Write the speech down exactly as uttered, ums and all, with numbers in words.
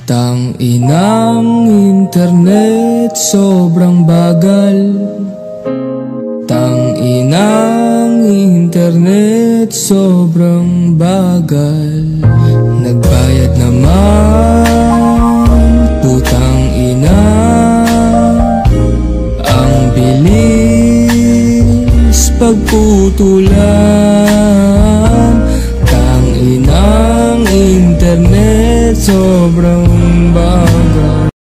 Tang inang internet sobrang bagal. Tang inang internet sobrang bagal. Nagbayad naman, putang ina. Ang bilis pagputulan. Tang inang internet sobrang